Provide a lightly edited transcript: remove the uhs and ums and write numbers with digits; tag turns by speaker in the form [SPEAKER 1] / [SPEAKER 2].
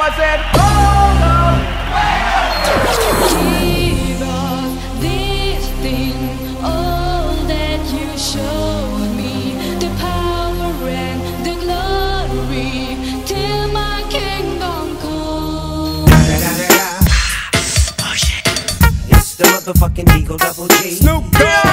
[SPEAKER 1] I said, hold up.
[SPEAKER 2] Give us this thing, all that you showed me, the power and the glory, till my kingdom come.
[SPEAKER 3] It's the motherfucking Eagle Double G.
[SPEAKER 1] Snoop Dogg.